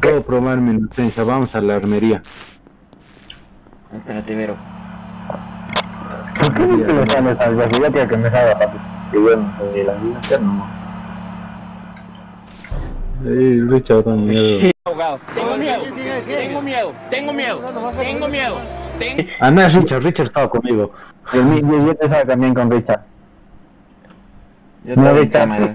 puedo probar mi inocencia. Vamos a la armería. Espérate, Vero. ¿Por qué no me sales algo así? Yo creo que me salga papi. Que yo no sé, la vida no. Richard, da miedo. Tengo miedo, tengo miedo, tengo miedo, tengo miedo. Ah, no es Richard, Richard estaba conmigo. Yo te salgo también con Richard. Yo No, tengo Richard. cámara.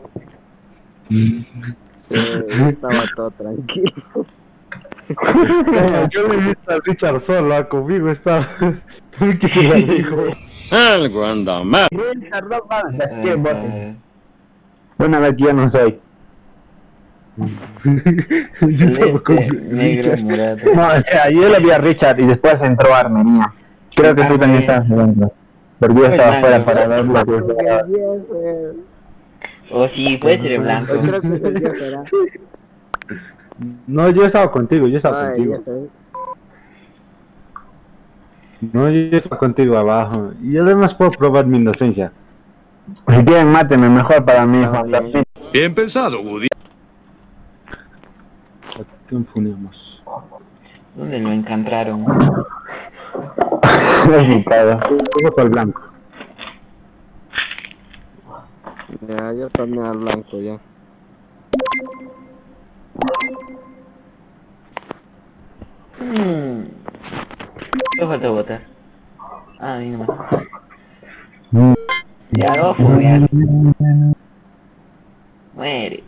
Estaba todo tranquilo. Yo le he visto a Richard solo, conmigo está. Algo anda mal. Richard, no mames, es que vos. Bueno, a ver, yo no soy. Negro, morado. No, o sea, yo le vi a Richard y después entró a Armenia. Creo que tú también estabas dentro. Porque yo estaba afuera para verlo. O sí, puede ser el blanco. Yo creo que es el día será. No, yo estaba contigo, yo estaba Ay, ya contigo. sé. No, yo estaba contigo abajo. Y además puedo probar mi inocencia. Si quieren, mátenme mejor para mí, Juan Carlos. Bien pensado, Woody. ¿A quién funimos? ¿Dónde lo encontraron? Es mi pedo. Yo por el blanco. Ya, yo también al blanco ya. ¿Qué falta votar? Ah, a mí nomás. Ya lo voy a foguear. Muere.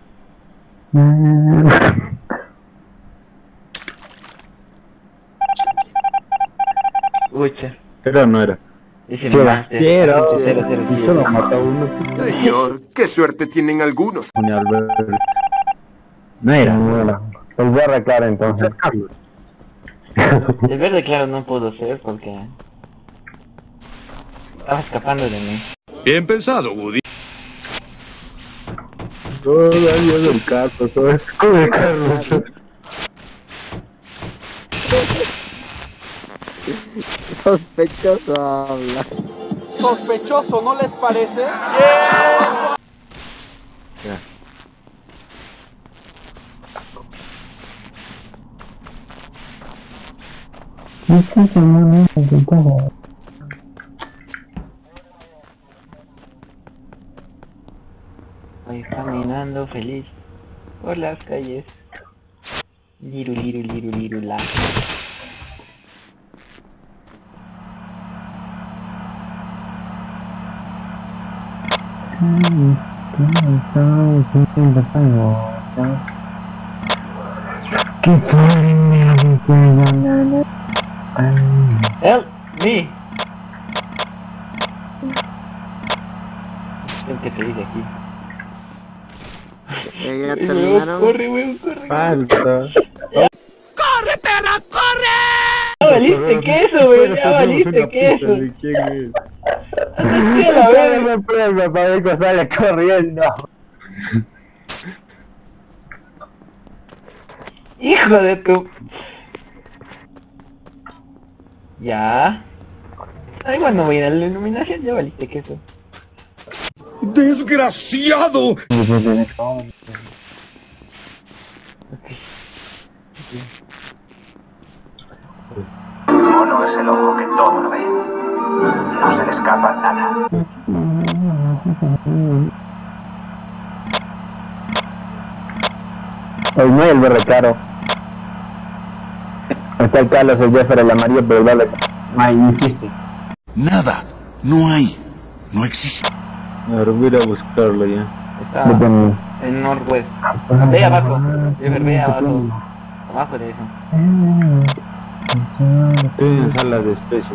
Ucha. Pero no era. Ese me mataste. Quiero. 007. Y solo mató uno. Señor, qué suerte tienen algunos. Pone al verde. No era. Bueno, pues voy a arreglar entonces. Carlos. El verde claro no puedo ser porque estaba escapando de mí. Bien pensado, Woody. Todavía del Carlos, todo es como el Carlos. Sospechoso habla. Sospechoso, ¿no les parece? Voy caminando feliz por las calles. Liru, liru, liru, liru, la. Help me. ¿Qué te dice aquí? Ya terminaron. Corre, weón, corre. Falta. ¡Corre, perra, corre! Ya valiste queso, weón, ya valiste queso. ¿De quién es? Así que la verga. me premio para ver que sale corriendo. Hijo de tu. Ya. Ay, cuando voy a ir a la iluminación, ya valiste queso. ¡Desgraciado! Mono es el ojo que todo lo ve. No se le escapa nada. El no y el verde claro. Está el Carlos, el Jeffer, el amarillo, pero el verde no hay, no existe. Nada, no hay, no existe. Ahora voy a ir a buscarlo ya. Está en Northwest. Ve abajo. Ve abajo. Abajo de eso. Estoy en sala de especies.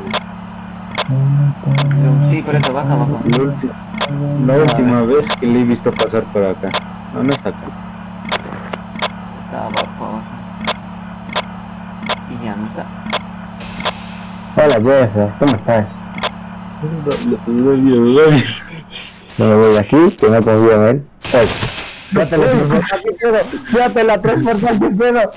Sí, por eso baja abajo. La última vez que le he visto pasar por acá. No, no está acá. Está abajo. Y ya no está. Hola Jeffer, ¿cómo estás? No me voy aquí, que no confío en él. Fíjate la transportación, pero.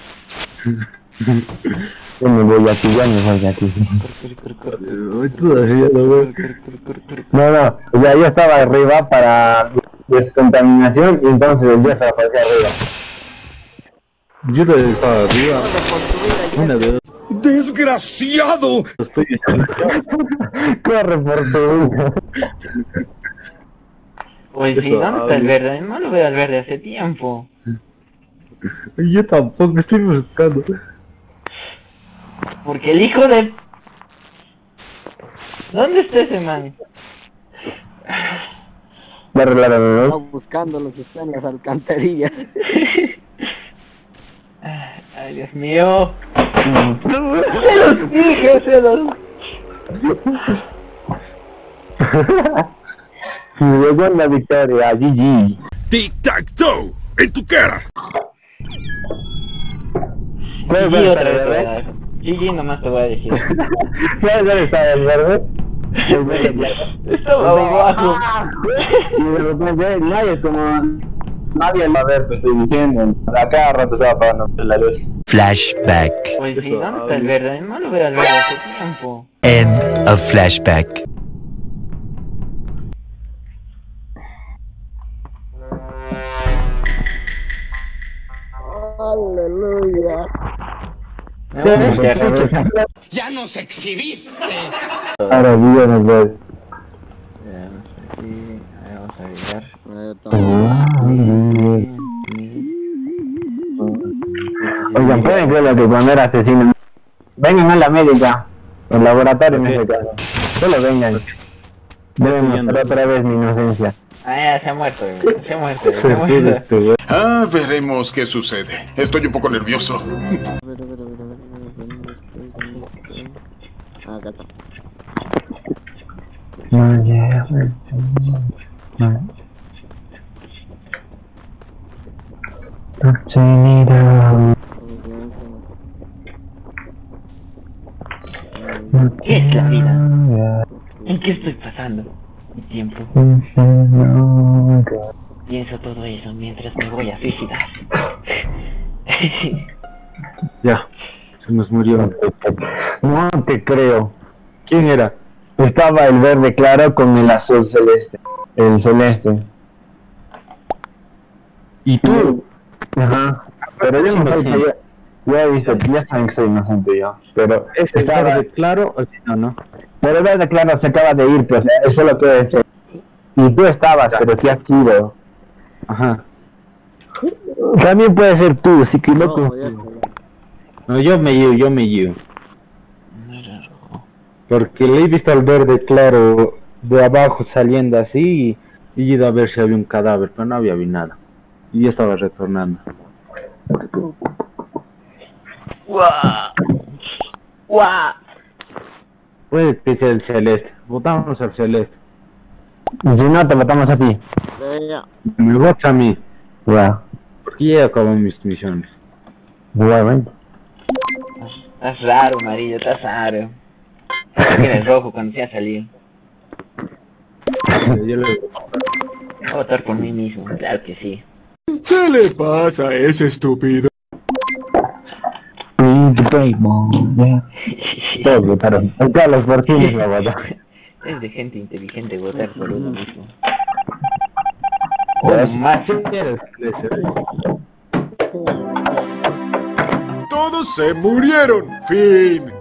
Yo me voy aquí, ya me voy aquí. Hoy todavía lo veo. No, o sea, yo estaba arriba para descontaminación y entonces el Jeffer apareció arriba. Yo estaba arriba. Una de dos. ¡Desgraciado! Estoy Corre por tu vida. Pues sí, ¿dónde está el verde? No lo veo al verde hace tiempo. Yo tampoco estoy buscando. Porque el hijo de... ¿Dónde está ese man? Va a arreglar a Estaba los buscando los que están en las alcantarillas. Ay, Dios mío. Se los dije, se los... Si llegó la victoria, GG. ¡Tic-tac-toe! ¡En tu cara! ¿Puedes GG ver otra el vez te voy a verde? dar. GG nomás te voy a decir. ¿Puedes ver el verde? Estaba abajo. Y de repente nadie es como... Nadie va a ver, te estoy diciendo. A cada rato se va apagando la luz. Flashback. Pues sí, ¿dónde está el verde? No lo veo al verde hace tiempo. End of flashback. Aleluya. Me voy a meter. ¡Ya nos exhibiste! Ahora viven el verde. Sí, vamos a ver. Oigan, pueden creer que cuando era asesino. Vengan a la médica. El laboratorio en ese caso. Solo vengan. Deben mostrar otra vez mi inocencia. Ah, ya se ha muerto, se ha muerto, se ha muerto. Ah, veremos qué sucede. Estoy un poco nervioso. Acá está. ¿Qué es la vida? ¿En qué estoy pasando mi tiempo? Pienso todo eso mientras me voy a suicidar. Ya, se nos murió. No te creo. ¿Quién era? Estaba el verde claro con el azul celeste. El celeste. ¿Y tú? Ajá. Pero yo no sé, yo he visto, ya saben que soy inocente yo. Pero ¿Es el verde claro o si no, no? Pero el verde claro se acaba de ir, pues eso lo puede decir. Y tú estabas, pero te has ido. Ajá. También puede ser tú, sí que loco. No, ya. No, yo me llevo. Porque le he visto al verde claro de abajo saliendo así y he ido a ver si había un cadáver, pero no había nada. Y yo estaba retornando. ¡Guau! ¡Guau! Puede que sea el celeste. Votamos al celeste. Y si no, te votamos a ti. Ya. Me votas a mí. Wow. Porque ya acabó mis misiones. Igualmente. Estás raro, amarillo, estás raro. Que eres rojo cuando se ha salido. Yo le... Voy a votar por mí mismo, claro que sí. ¿Qué le pasa a ese estúpido? Todos votaron. El Carlos por ti mismo votó. Es de gente inteligente votar por uno mismo. Pero Oh, sí. más. Todos se murieron. Fin.